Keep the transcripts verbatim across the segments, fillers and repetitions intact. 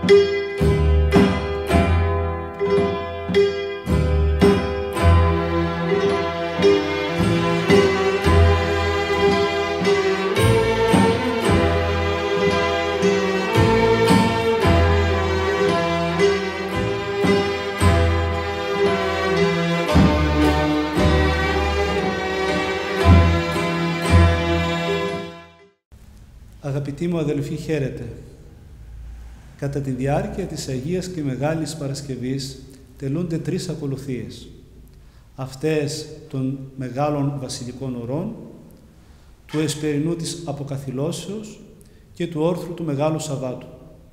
Αγαπητοί μου αδελφοί, χαίρετε. Κατά τη διάρκεια της Αγίας και Μεγάλης Παρασκευής τελούνται τρεις ακολουθίες. Αυτές των μεγάλων βασιλικών ωρών, του εσπερινού της Αποκαθηλώσεως και του όρθρου του Μεγάλου Σαββάτου.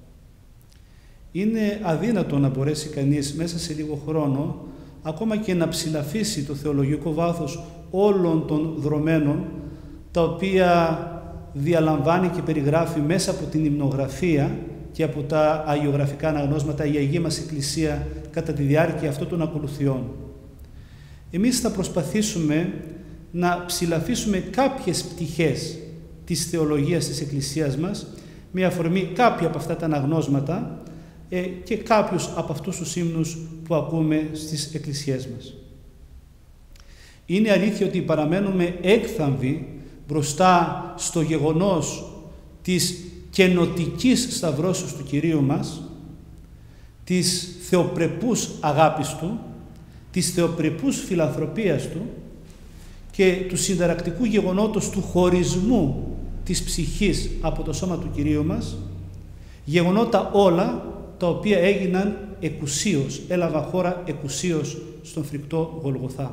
Είναι αδύνατο να μπορέσει κανείς μέσα σε λίγο χρόνο ακόμα και να ψηλαφίσει το θεολογικό βάθος όλων των δρομένων, τα οποία διαλαμβάνει και περιγράφει μέσα από την υμνογραφία και από τα αγιογραφικά αναγνώσματα η Αγία μας Εκκλησία κατά τη διάρκεια αυτών των ακολουθιών. Εμείς θα προσπαθήσουμε να ψηλαφίσουμε κάποιες πτυχές της θεολογίας της Εκκλησίας μας με αφορμή κάποια από αυτά τα αναγνώσματα ε, και κάποιους από αυτούς τους ύμνους που ακούμε στις εκκλησίες μας. Είναι αλήθεια ότι παραμένουμε έκθαμβοι μπροστά στο γεγονός της καινοτικής σταυρώσεως του Κυρίου μας, της θεοπρεπούς αγάπης Του, της θεοπρεπούς φιλανθρωπίας Του και του συνταρακτικού γεγονότος του χωρισμού της ψυχής από το σώμα του Κυρίου μας, γεγονότα όλα τα οποία έγιναν εκουσίως, έλαβαν χώρα εκουσίως στον φρικτό Γολγοθά.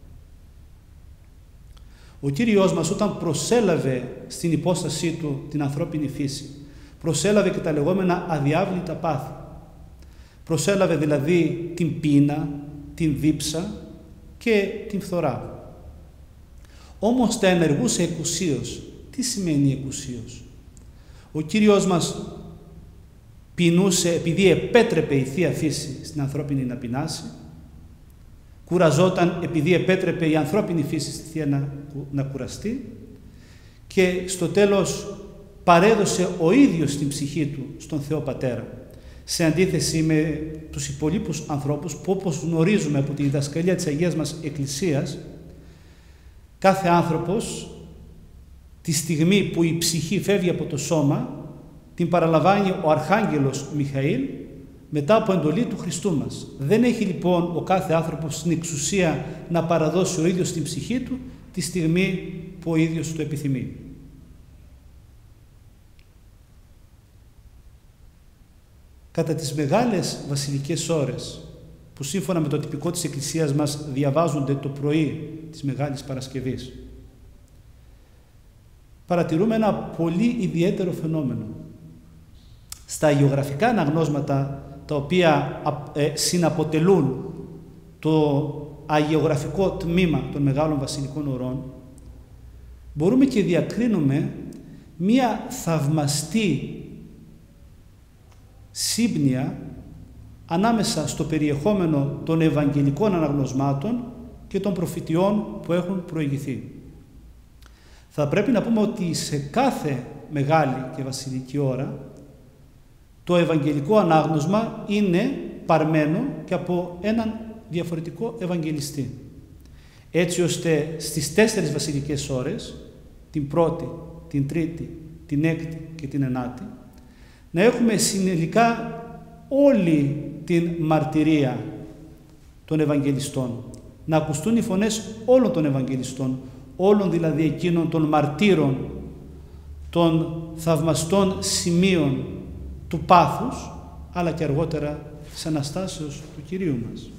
Ο Κύριος μας όταν προσέλαβε στην υπόστασή Του την ανθρώπινη φύση, προσέλαβε και τα λεγόμενα αδιάβλητα πάθη. Προσέλαβε δηλαδή την πείνα, την δίψα και την φθορά. Όμως τα ενεργούσε εκουσίως. Τι σημαίνει εκουσίως? Ο Κύριος μας πεινούσε επειδή επέτρεπε η Θεία Φύση στην ανθρώπινη να πεινάσει, κουραζόταν επειδή επέτρεπε η ανθρώπινη φύση στη Θεία να, να κουραστεί και στο τέλος παρέδωσε ο ίδιος την ψυχή Του στον Θεό Πατέρα, σε αντίθεση με τους υπολείπους ανθρώπους που, όπως γνωρίζουμε από τη διδασκαλία της Αγίας μας Εκκλησίας, κάθε άνθρωπος τη στιγμή που η ψυχή φεύγει από το σώμα την παραλαμβάνει ο Αρχάγγελος Μιχαήλ μετά από εντολή του Χριστού μας. Δεν έχει λοιπόν ο κάθε άνθρωπος την εξουσία να παραδώσει ο ίδιος την ψυχή του τη στιγμή που ο ίδιος το επιθυμεί. Κατά τις μεγάλες βασιλικές ώρες, που σύμφωνα με το τυπικό της Εκκλησίας μας διαβάζονται το πρωί της Μεγάλης Παρασκευής, παρατηρούμε ένα πολύ ιδιαίτερο φαινόμενο. Στα αγιογραφικά αναγνώσματα τα οποία ε, συναποτελούν το αγιογραφικό τμήμα των μεγάλων βασιλικών ωρών, μπορούμε και διακρίνουμε μία θαυμαστή σύμπνοια ανάμεσα στο περιεχόμενο των ευαγγελικών αναγνωσμάτων και των προφητιών που έχουν προηγηθεί. Θα πρέπει να πούμε ότι σε κάθε μεγάλη και βασιλική ώρα το ευαγγελικό ανάγνωσμα είναι παρμένο και από έναν διαφορετικό ευαγγελιστή. Έτσι ώστε στις τέσσερις βασιλικές ώρες, την πρώτη, την τρίτη, την έκτη και την ενάτη, να έχουμε συνελικά όλη την μαρτυρία των Ευαγγελιστών. Να ακουστούν οι φωνές όλων των Ευαγγελιστών, όλων δηλαδή εκείνων των μαρτύρων, των θαυμαστών σημείων του πάθους, αλλά και αργότερα της Αναστάσεως του Κυρίου μας.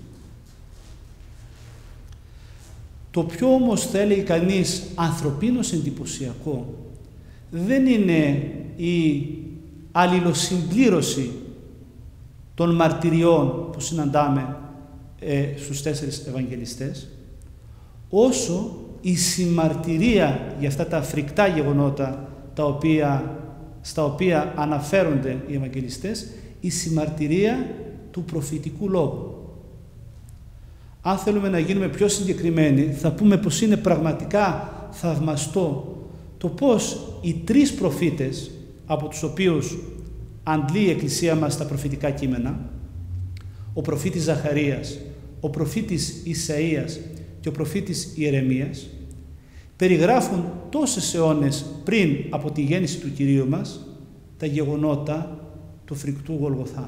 Το πιο όμως, θα έλεγε κανείς, ανθρωπίνως εντυπωσιακό δεν είναι η αλληλοσυμπλήρωση των μαρτυριών που συναντάμε ε, στους τέσσερις Ευαγγελιστές, όσο η συμμαρτυρία για αυτά τα φρικτά γεγονότα τα οποία, στα οποία αναφέρονται οι Ευαγγελιστές, η συμμαρτυρία του προφητικού λόγου. Αν θέλουμε να γίνουμε πιο συγκεκριμένοι, θα πούμε πως είναι πραγματικά θαυμαστό το πως οι τρεις προφήτες, από τους οποίους αντλεί η Εκκλησία μας τα προφητικά κείμενα, ο προφήτης Ζαχαρίας, ο προφήτης Ισαΐας και ο προφήτης Ιερεμίας περιγράφουν τόσες αιώνες πριν από τη γέννηση του Κυρίου μας τα γεγονότα του φρικτού Γολγοθά.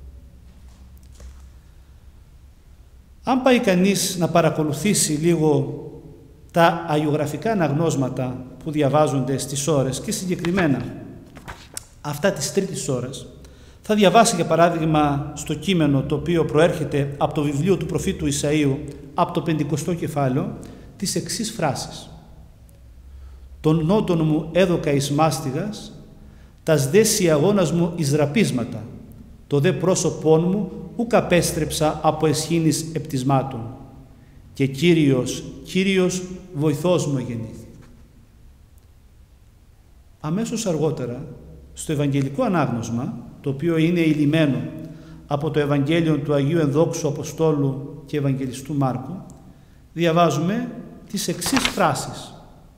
Αν πάει κανείς να παρακολουθήσει λίγο τα αγιογραφικά αναγνώσματα που διαβάζονται στις ώρες και συγκεκριμένα αυτά της τρίτης ώρας, θα διαβάσει για παράδειγμα στο κείμενο το οποίο προέρχεται από το βιβλίο του προφήτου Ισαΐου, από το πεντηκοστό κεφάλαιο, τις εξής φράσεις. «Τον νότον μου έδωκα εις μάστιγας, τας δε σιαγώνας μου εις ραπίσματα, το δε πρόσωπόν μου ουκ απέστρεψα από εσχήνης επτισμάτων, και Κύριος, Κύριος βοηθός μου γεννήθη». Αμέσως αργότερα, στο Ευαγγελικό ανάγνωσμα, το οποίο είναι υλημένο από το Ευαγγέλιο του Αγίου Ενδόξου Αποστόλου και Ευαγγελιστού Μάρκου, διαβάζουμε τις εξής φράσεις.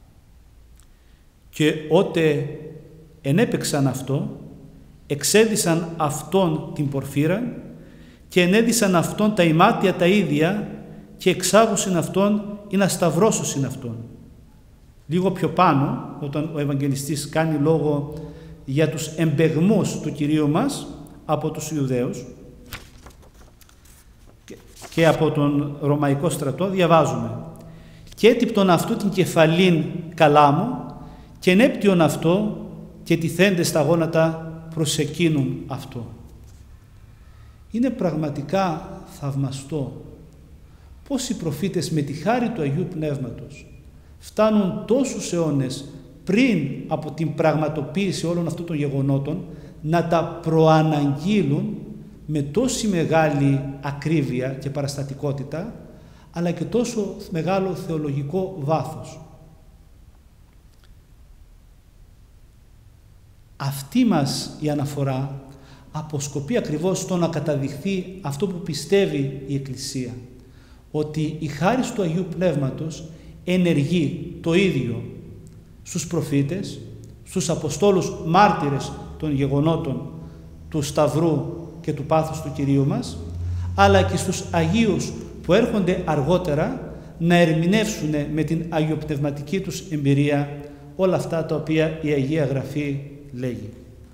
«Και ότε ενέπαιξαν αυτό, εξέδισαν αυτόν την πορφύρα και ενέδισαν αυτόν τα ημάτια τα ίδια και εξάγουσιν αυτόν ή να σταυρώσουσιν αυτόν». Λίγο πιο πάνω, όταν ο Ευαγγελιστής κάνει λόγο για τους εμπεγμούς του Κυρίου μας από τους Ιουδαίους και από τον Ρωμαϊκό στρατό, διαβάζουμε «Και έτυπτον αυτού την κεφαλήν καλάμου και ενέπτυον αυτό και τυθέντες στα γόνατα προς εκείνον αυτό». Είναι πραγματικά θαυμαστό πώς οι προφήτες με τη χάρη του Αγίου Πνεύματος φτάνουν τόσους αιώνες πριν από την πραγματοποίηση όλων αυτών των γεγονότων να τα προαναγγείλουν με τόση μεγάλη ακρίβεια και παραστατικότητα, αλλά και τόσο μεγάλο θεολογικό βάθος. Αυτή μας η αναφορά αποσκοπεί ακριβώς στο να καταδειχθεί αυτό που πιστεύει η Εκκλησία, ότι η χάρις του Αγίου Πνεύματος ενεργεί το ίδιο στους προφήτες, στους Αποστόλους μάρτυρες των γεγονότων του Σταυρού και του πάθους του Κυρίου μας, αλλά και στους Αγίους που έρχονται αργότερα να ερμηνεύσουν με την αγιοπνευματική τους εμπειρία όλα αυτά τα οποία η Αγία Γραφή λέγει.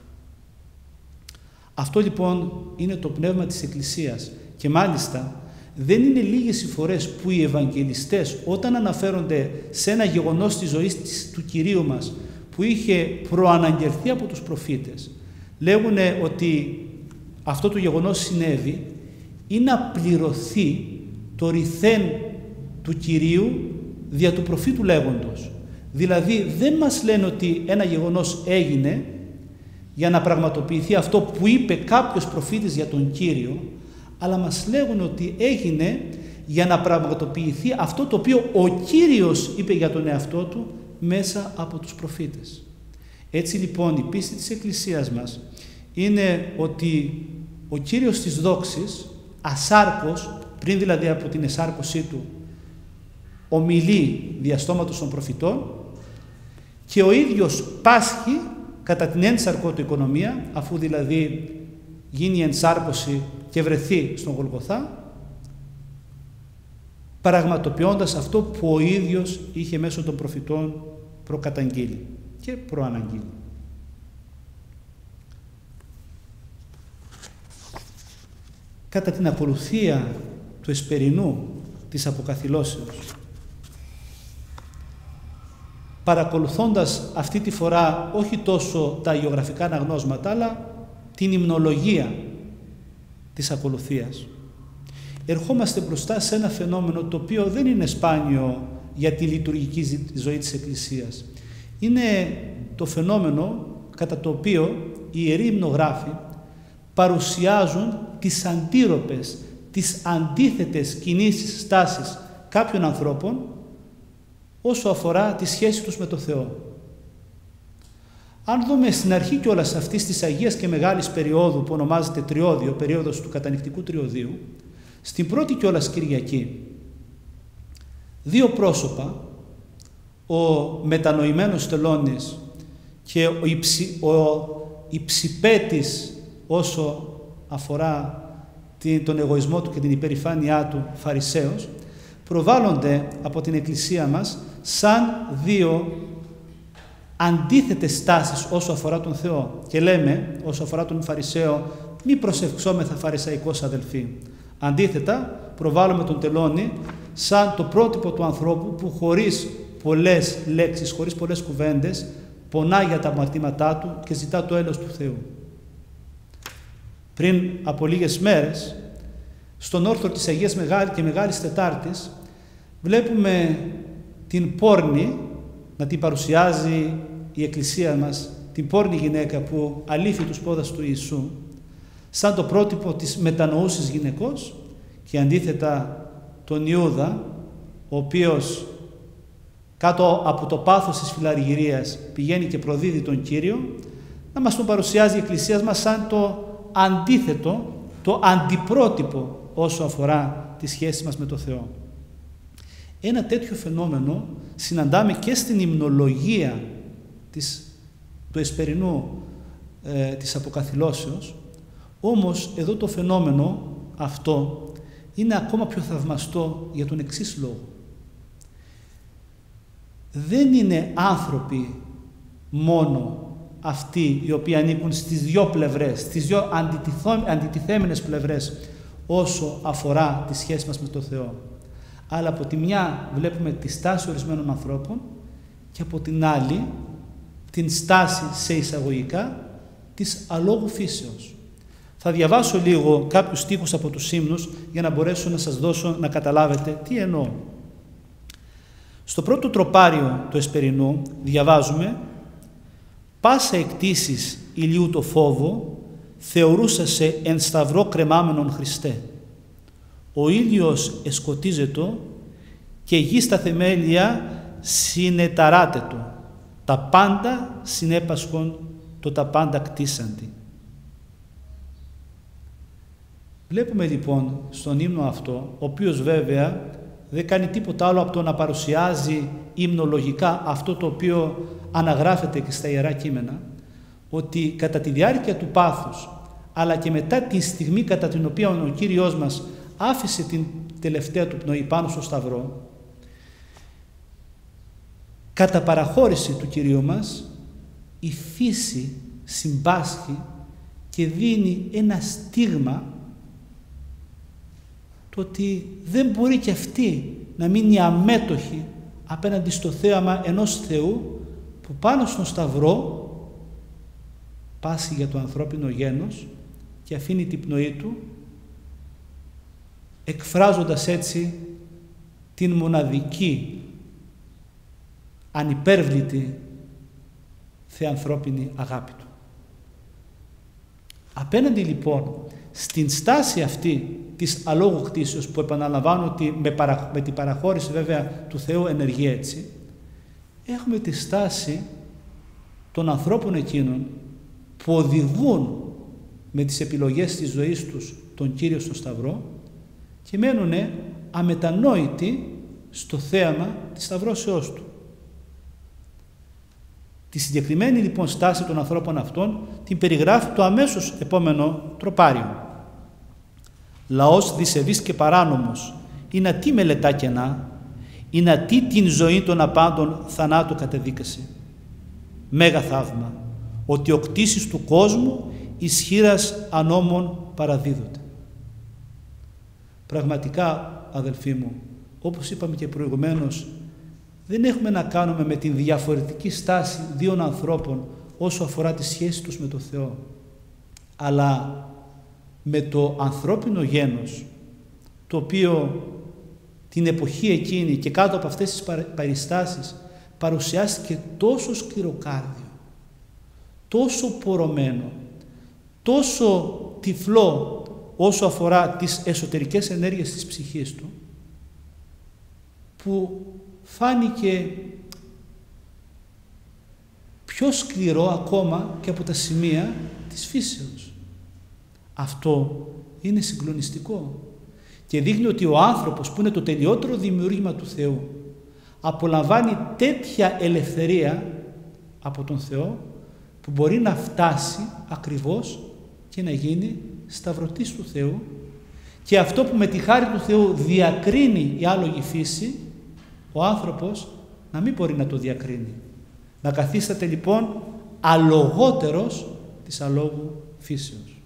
Αυτό λοιπόν είναι το πνεύμα της Εκκλησίας και μάλιστα δεν είναι λίγες οι φορές που οι Ευαγγελιστές όταν αναφέρονται σε ένα γεγονός της ζωής του Κυρίου μας που είχε προαναγγελθεί από τους προφήτες, λέγουν ότι αυτό το γεγονός συνέβη ή να πληρωθεί το ρηθέν του Κυρίου δια του προφήτου λέγοντος. Δηλαδή δεν μας λένε ότι ένα γεγονός έγινε για να πραγματοποιηθεί αυτό που είπε κάποιος προφήτης για τον Κύριο, αλλά μας λέγουν ότι έγινε για να πραγματοποιηθεί αυτό το οποίο ο Κύριος είπε για τον εαυτό του μέσα από τους προφήτες. Έτσι λοιπόν η πίστη της Εκκλησίας μας είναι ότι ο Κύριος της δόξης, ασάρκος, πριν δηλαδή από την εσάρκωσή του, ομιλεί δια στόματος των προφητών και ο ίδιος πάσχει κατά την ένσαρκο του οικονομία, αφού δηλαδή γίνει η ενσάρκωση και βρεθεί στον Γολγοθά, πραγματοποιώντας αυτό που ο ίδιος είχε μέσω των προφητών προκαταγγείλει και προαναγγείλει. Κατά την ακολουθία του εσπερινού της αποκαθηλώσεως, παρακολουθώντας αυτή τη φορά όχι τόσο τα αγιογραφικά αναγνώσματα, αλλά την υμνολογία της ακολουθίας, ερχόμαστε μπροστά σε ένα φαινόμενο το οποίο δεν είναι σπάνιο για τη λειτουργική ζωή της Εκκλησίας. Είναι το φαινόμενο κατά το οποίο οι ιεροί υμνογράφοι παρουσιάζουν τις αντίρροπες, τις αντίθετες κινήσεις, στάσεις κάποιων ανθρώπων όσο αφορά τη σχέση τους με το Θεό. Αν δούμε στην αρχή κιόλας αυτής της Αγίας και Μεγάλης περίοδου που ονομάζεται Τριώδιο, περίοδος του κατανυκτικού Τριωδίου, στην πρώτη κιόλας Κυριακή, δύο πρόσωπα, ο μετανοημένος τελώνης και ο, υψη, ο υψηπέτης όσο αφορά τον εγωισμό του και την υπερηφάνειά του Φαρισαίος, προβάλλονται από την Εκκλησία μας σαν δύο αντίθετες στάσεις όσο αφορά τον Θεό. Και λέμε, όσο αφορά τον Φαρισαίο, μη προσευχόμεθα φαρισαϊκός αδελφοί. Αντίθετα, προβάλλουμε τον τελώνη σαν το πρότυπο του ανθρώπου που χωρίς πολλές λέξεις, χωρίς πολλές κουβέντες, πονά για τα αμαρτήματά του και ζητά το έλεος του Θεού. Πριν από λίγες μέρες, στον όρθρο της Αγίας Μεγάλη και Μεγάλης Τετάρτης, βλέπουμε την πόρνη να την παρουσιάζει η Εκκλησία μας, την πόρνη γυναίκα που αλήφει τους πόδας του Ιησού, σαν το πρότυπο της μετανοούσης γυναικός, και αντίθετα τον Ιούδα, ο οποίος κάτω από το πάθος της φιλαργυρίας πηγαίνει και προδίδει τον Κύριο, να μας τον παρουσιάζει η Εκκλησία μας σαν το αντίθετο, το αντιπρότυπο όσο αφορά τη σχέση μας με το Θεό. Ένα τέτοιο φαινόμενο συναντάμε και στην υμνολογία της, του εσπερινού ε, της αποκαθηλώσεως, όμως εδώ το φαινόμενο αυτό είναι ακόμα πιο θαυμαστό για τον εξής λόγο. Δεν είναι άνθρωποι μόνο αυτοί οι οποίοι ανήκουν στις δυο πλευρές, στις δυο αντιτιθέμενες πλευρές όσο αφορά τη σχέση μας με τον Θεό. Αλλά από τη μια βλέπουμε τη στάση ορισμένων ανθρώπων και από την άλλη την στάση σε εισαγωγικά της αλόγου φύσεως. Θα διαβάσω λίγο κάποιους στίχους από τους ύμνους για να μπορέσω να σας δώσω να καταλάβετε τι εννοώ. Στο πρώτο τροπάριο του Εσπερινού διαβάζουμε «Πάσα εκτίσεις ηλίου το φόβο θεωρούσα σε εν σταυρό κρεμάμενον Χριστέ. Ο ήλιος εσκοτίζετο και γη στα θεμέλια συνεταράτετο. Τα πάντα συνέπασχον το τα πάντα κτίσαντι». Βλέπουμε λοιπόν στον ύμνο αυτό, ο οποίος βέβαια δεν κάνει τίποτα άλλο από το να παρουσιάζει υμνολογικά αυτό το οποίο αναγράφεται και στα Ιερά Κείμενα, ότι κατά τη διάρκεια του πάθους, αλλά και μετά τη στιγμή κατά την οποία ο Κύριος μας άφησε την τελευταία του πνοή πάνω στο Σταυρό, κατά παραχώρηση του Κυρίου μας, η φύση συμπάσχει και δίνει ένα στίγμα το ότι δεν μπορεί και αυτή να μείνει αμέτωχη απέναντι στο θέαμα ενός Θεού που πάνω στον Σταυρό πάσχει για το ανθρώπινο γένος και αφήνει την πνοή του, εκφράζοντας έτσι την μοναδική, ανυπέρβλητη θεανθρώπινη αγάπη του. Απέναντι λοιπόν στην στάση αυτή της αλόγου κτήσεως, που επαναλαμβάνω ότι με, παρα, με την παραχώρηση βέβαια του Θεού ενεργεί έτσι, έχουμε τη στάση των ανθρώπων εκείνων που οδηγούν με τις επιλογές της ζωής τους τον Κύριο στο Σταυρό και μένουν αμετανόητοι στο θέαμα της σταυρώσεώς του. Τη συγκεκριμένη λοιπόν στάση των ανθρώπων αυτών την περιγράφει το αμέσως επόμενο τροπάριο. Λαός δισεβής και παράνομος, ή να τι μελετά κενά, ή να τι την ζωή των απάντων θανάτου κατεδίκασε. Μέγα θαύμα, ότι ο κτήσεις του κόσμου ισχύρας ανώμων παραδίδονται. Πραγματικά, αδελφοί μου, όπως είπαμε και προηγουμένως, δεν έχουμε να κάνουμε με την διαφορετική στάση δύο ανθρώπων όσο αφορά τη σχέση τους με το Θεό, αλλά με το ανθρώπινο γένος, το οποίο την εποχή εκείνη και κάτω από αυτές τις περιστάσεις παρουσιάστηκε τόσο σκληροκάρδιο, τόσο πορωμένο, τόσο τυφλό όσο αφορά τις εσωτερικές ενέργειες της ψυχής του, που φάνηκε πιο σκληρό ακόμα και από τα σημεία της φύσεως. Αυτό είναι συγκλονιστικό και δείχνει ότι ο άνθρωπος, που είναι το τελειότερο δημιούργημα του Θεού, απολαμβάνει τέτοια ελευθερία από τον Θεό που μπορεί να φτάσει ακριβώς και να γίνει σταυρωτής του Θεού, και αυτό που με τη χάρη του Θεού διακρίνει η άλογη φύση, ο άνθρωπος να μην μπορεί να το διακρίνει. Να καθίσταται λοιπόν αλογότερος της αλόγου φύσεως.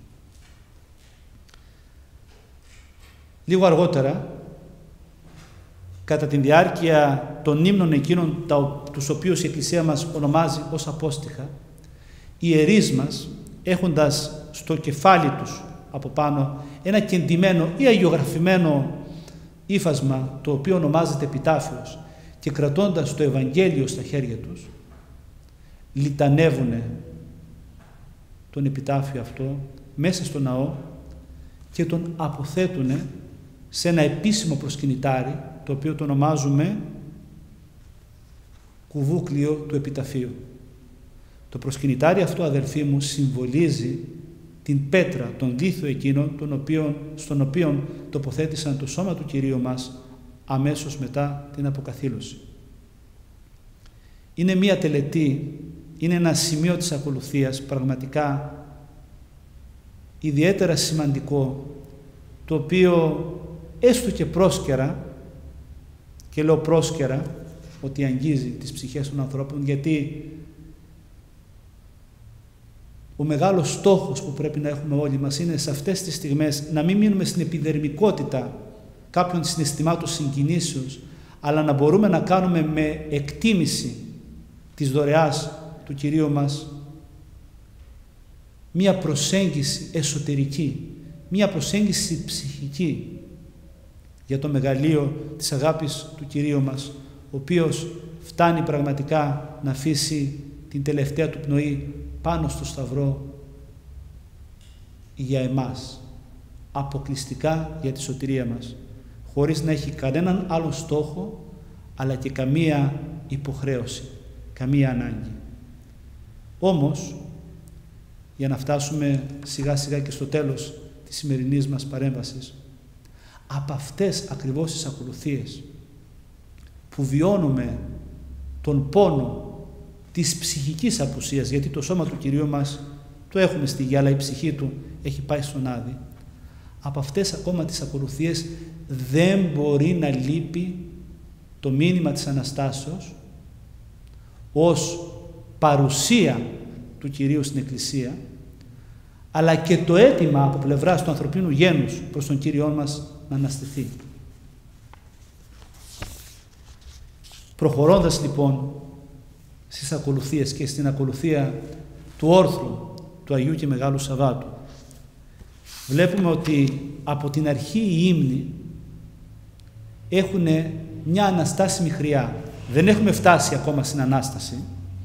Λίγο αργότερα, κατά τη διάρκεια των ύμνων εκείνων τους οποίους η Εκκλησία μας ονομάζει ως απόστιχα, οι ιερείς μας, έχοντας στο κεφάλι τους από πάνω ένα κεντημένο ή αγιογραφημένο ύφασμα, το οποίο ονομάζεται επιτάφιος, και κρατώντας το Ευαγγέλιο στα χέρια τους, λιτανεύουνε τον επιτάφιο αυτό μέσα στο ναό και τον αποθέτουνε σε ένα επίσημο προσκυνητάρι, το οποίο το ονομάζουμε κουβούκλιο του επιταφείου. Το προσκυνητάρι αυτό, αδελφοί μου, συμβολίζει την πέτρα, τον λίθο εκείνον, τον οποίον, στον οποίο τοποθέτησαν το σώμα του Κυρίου μας αμέσως μετά την αποκαθήλωση. Είναι μία τελετή, είναι ένα σημείο της ακολουθίας πραγματικά ιδιαίτερα σημαντικό, το οποίο έστω και πρόσκαιρα, και λέω πρόσκαιρα ότι αγγίζει τις ψυχές των ανθρώπων, γιατί ο μεγάλος στόχος που πρέπει να έχουμε όλοι μας είναι σε αυτές τις στιγμές να μην μείνουμε στην επιδερμικότητα κάποιων συναισθημάτων συγκινήσεως, αλλά να μπορούμε να κάνουμε με εκτίμηση της δωρεάς του Κυρίου μας μία προσέγγιση εσωτερική, μία προσέγγιση ψυχική για το μεγαλείο της αγάπης του Κυρίου μας, ο οποίος φτάνει πραγματικά να αφήσει την τελευταία του πνοή πάνω στο σταυρό για εμάς, αποκλειστικά για τη σωτηρία μας, χωρίς να έχει κανέναν άλλο στόχο, αλλά και καμία υποχρέωση, καμία ανάγκη. Όμως, για να φτάσουμε σιγά σιγά και στο τέλος της σημερινής μας παρέμβασης, από αυτές ακριβώς τις ακολουθίες που βιώνουμε τον πόνο της ψυχικής απουσίας, γιατί το σώμα του Κυρίου μας το έχουμε στη γη, αλλά η ψυχή του έχει πάει στον Άδη, από αυτές ακόμα τις ακολουθίες δεν μπορεί να λείπει το μήνυμα της Αναστάσεως ως παρουσία του Κυρίου στην Εκκλησία, αλλά και το αίτημα από πλευράς του ανθρωπίνου γένους προς τον Κύριό μας να αναστηθεί. Προχωρώντας λοιπόν στις ακολουθίες και στην ακολουθία του όρθρου του Αγίου και Μεγάλου Σαββάτου, βλέπουμε ότι από την αρχή οι ύμνοι έχουν μια αναστάσιμη χρειά. Δεν έχουμε φτάσει ακόμα στην Ανάσταση.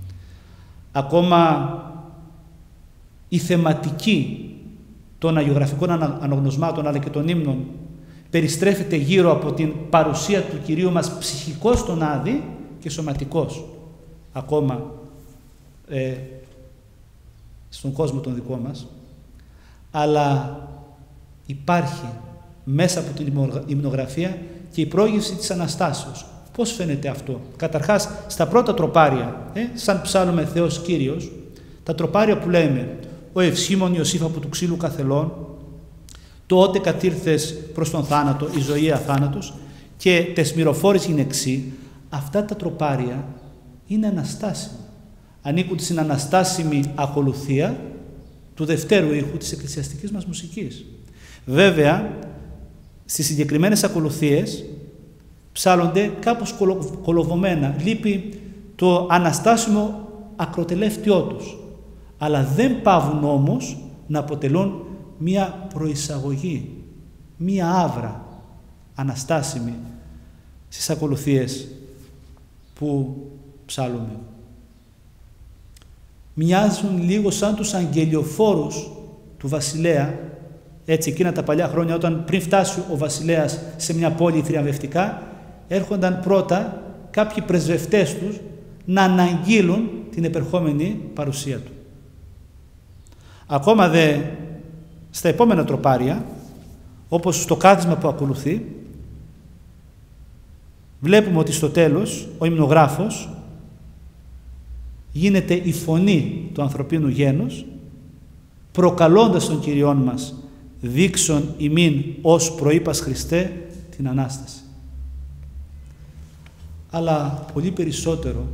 Ακόμα η θεματική των αγιογραφικών αναγνωσμάτων αλλά και των ύμνων περιστρέφεται γύρω από την παρουσία του Κυρίου μας ψυχικός στον Άδη και σωματικός ακόμα ε, στον κόσμο τον δικό μας, αλλά υπάρχει μέσα από την υμνογραφία και η πρόγευση της Αναστάσεως. Πώς φαίνεται αυτό? Καταρχάς, στα πρώτα τροπάρια, ε, σαν ψάλλουμε Θεός Κύριος, τα τροπάρια που λέμε «Ο ευσήμων Ιωσήφ από του ξύλου καθελών», «Τότε κατήρθες προς τον θάνατο, η ζωή αθάνατος» και «Τες μυροφόρης γυναιξή», αυτά τα τροπάρια είναι αναστάσιμα. Ανήκουν στην αναστάσιμη ακολουθία του δευτέρου ήχου της εκκλησιαστικής μας μουσικής. Βέβαια, στις συγκεκριμένες ακολουθίες ψάλλονται κάπως κολοβωμένα. Λείπει το αναστάσιμο ακροτελεύτιό τους. Αλλά δεν παύουν όμως να αποτελούν μία προεισαγωγή, μία άβρα αναστάσιμη στις ακολουθίες που ψάλλουμε. Μοιάζουν λίγο σαν τους αγγελιοφόρους του βασιλέα, έτσι εκείνα τα παλιά χρόνια, όταν πριν φτάσει ο βασιλέας σε μια πόλη θριαμβευτικά, έρχονταν πρώτα κάποιοι πρεσβευτές τους να αναγγείλουν την επερχόμενη παρουσία του. Ακόμα δε στα επόμενα τροπάρια, όπως στο κάθισμα που ακολουθεί, βλέπουμε ότι στο τέλος ο υμνογράφος, γίνεται η φωνή του ανθρωπίνου γένους, προκαλώντας τον Κυριόν μας, δείξον ημίν ως προείπας Χριστέ την Ανάσταση. Αλλά πολύ περισσότερο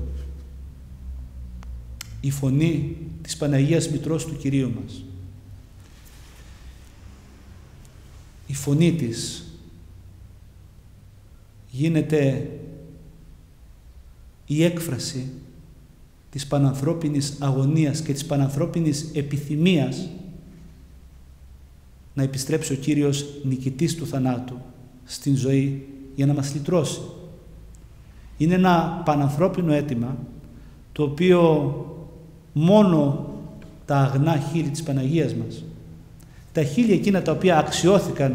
η φωνή της Παναγίας Μητρός του Κυρίου μας. Η φωνή της γίνεται η έκφραση της πανανθρώπινης αγωνίας και της πανανθρώπινης επιθυμίας να επιστρέψει ο Κύριος νικητής του θανάτου στην ζωή για να μας λυτρώσει. Είναι ένα πανανθρώπινο αίτημα το οποίο μόνο τα αγνά χείλη της Παναγίας μας, τα χείλη εκείνα τα οποία αξιώθηκαν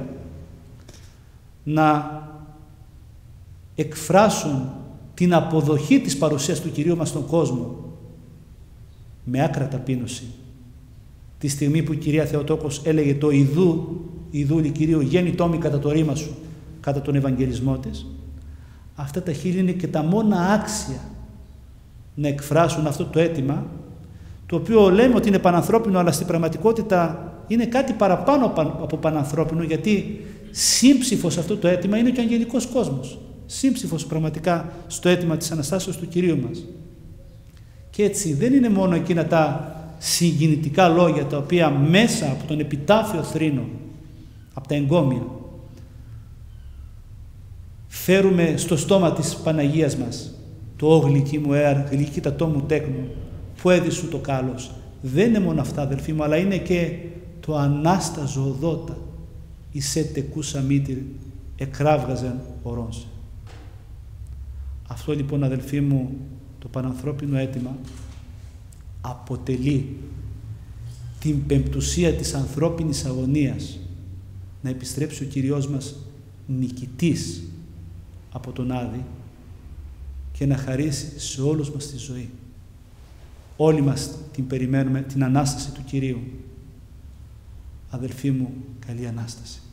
να εκφράσουν την αποδοχή της παρουσίας του Κυρίου μας στον κόσμο με άκρα ταπείνωση, τη στιγμή που η Κυρία Θεοτόκος έλεγε το «Ιδού, Ιδούλη Κυρίου, γέννητό μη κατά το ρήμα σου», κατά τον Ευαγγελισμό της, αυτά τα χείλη είναι και τα μόνα άξια να εκφράσουν αυτό το αίτημα, το οποίο λέμε ότι είναι πανανθρώπινο, αλλά στην πραγματικότητα είναι κάτι παραπάνω από πανανθρώπινο, γιατί σύμψηφος αυτό το αίτημα είναι και ο αγγελικός κόσμος. Σύμψηφος πραγματικά στο αίτημα της Αναστάσεως του Κυρίου μας. Και έτσι δεν είναι μόνο εκείνα τα συγκινητικά λόγια τα οποία μέσα από τον επιτάφιο θρήνο, από τα εγκόμια, φέρουμε στο στόμα της Παναγίας μας το «Ω γλυκή μου έαρ, γλυκύτατό μου τέκνο, που έδισου το κάλος». Δεν είναι μόνο αυτά, αδελφοί μου, αλλά είναι και το «Ανάστα ζωοδότα, εισέ τεκούσα μήτηρ, εκράβγαζεν ορώνσε». Αυτό λοιπόν, αδελφοί μου, το πανανθρώπινο αίτημα αποτελεί την πεμπτουσία της ανθρώπινης αγωνίας να επιστρέψει ο Κυριός μας νικητής από τον Άδη και να χαρίσει σε όλους μας τη ζωή. Όλοι μας την περιμένουμε, την Ανάσταση του Κυρίου. Αδελφοί μου, καλή Ανάσταση.